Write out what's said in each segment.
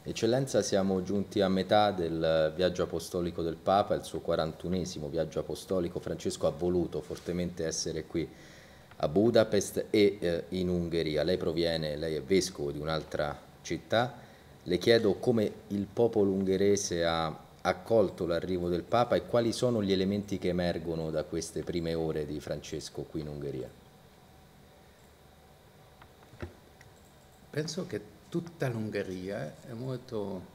Eccellenza, siamo giunti a metà del viaggio apostolico del Papa, il suo 41esimo viaggio apostolico. Francesco ha voluto fortemente essere qui a Budapest e in Ungheria. Lei è vescovo di un'altra città. Le chiedo come il popolo ungherese ha accolto l'arrivo del Papa e quali sono gli elementi che emergono da queste prime ore di Francesco qui in Ungheria. Penso che tutta l'Ungheria è molto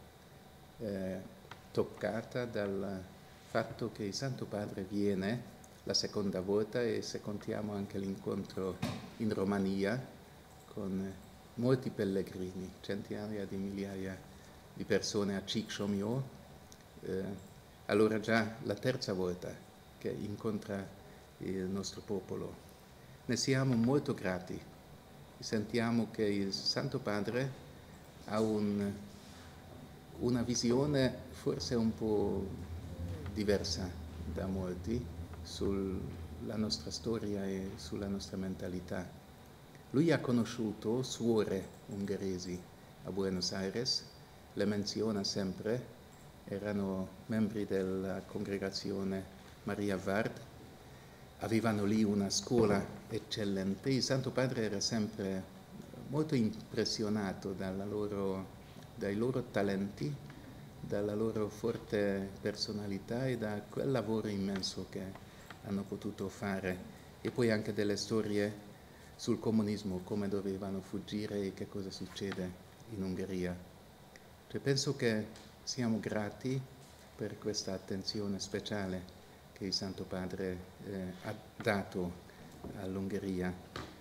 toccata dal fatto che il Santo Padre viene la seconda volta, e se contiamo anche l'incontro in Romania con molti pellegrini, centinaia di migliaia di persone a Csíksomlyó, allora già la terza volta che incontra il nostro popolo. Ne siamo molto grati. Sentiamo che il Santo Padre ha una visione forse un po' diversa da molti sulla nostra storia e sulla nostra mentalità. Lui ha conosciuto suore ungheresi a Buenos Aires, le menziona sempre, erano membri della congregazione Maria Vard, avevano lì una scuola eccellente. Il Santo Padre era sempre molto impressionato dai loro talenti, dalla loro forte personalità e da quel lavoro immenso che hanno potuto fare. E poi anche delle storie sul comunismo, come dovevano fuggire e che cosa succede in Ungheria. Cioè, penso che siamo grati per questa attenzione speciale che il Santo Padre ha dato all'Ungheria.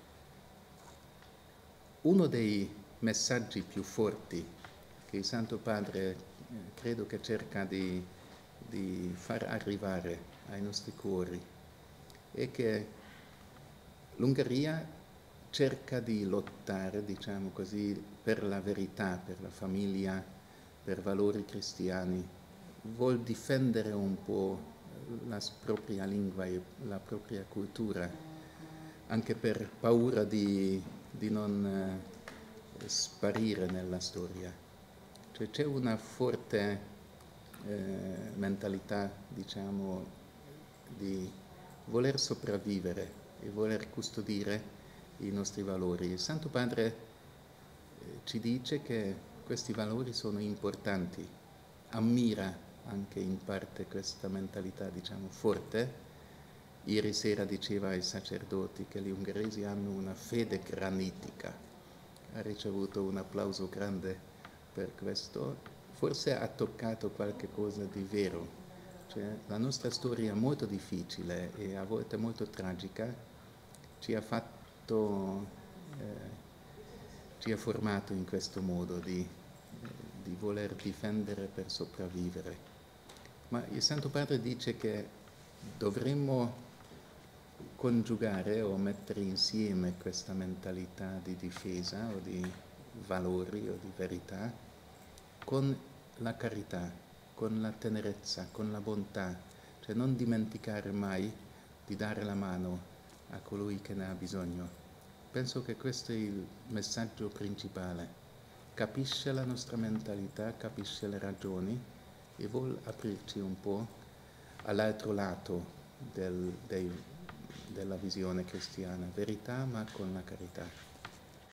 Uno dei messaggi più forti che il Santo Padre credo che cerca di far arrivare ai nostri cuori è che l'Ungheria cerca di lottare, diciamo così, per la verità, per la famiglia, per valori cristiani, vuol difendere un po' la propria lingua e la propria cultura, anche per paura di non sparire nella storia. Cioè c'è una forte mentalità, diciamo, di voler sopravvivere e voler custodire i nostri valori. Il Santo Padre ci dice che questi valori sono importanti, ammira anche in parte questa mentalità, diciamo, forte. Ieri sera diceva ai sacerdoti che gli ungheresi hanno una fede granitica. Ha ricevuto un applauso grande per questo. Forse ha toccato qualche cosa di vero. Cioè, la nostra storia è molto difficile e a volte molto tragica, ci ha formato in questo modo di voler difendere per sopravvivere. Ma il Santo Padre dice che dovremmo coniugare o mettere insieme questa mentalità di difesa o di valori o di verità con la carità, con la tenerezza, con la bontà, cioè non dimenticare mai di dare la mano a colui che ne ha bisogno. Penso che questo è il messaggio principale. Capisce la nostra mentalità, capisce le ragioni e vuol aprirci un po' all'altro lato della visione cristiana, verità ma con la carità.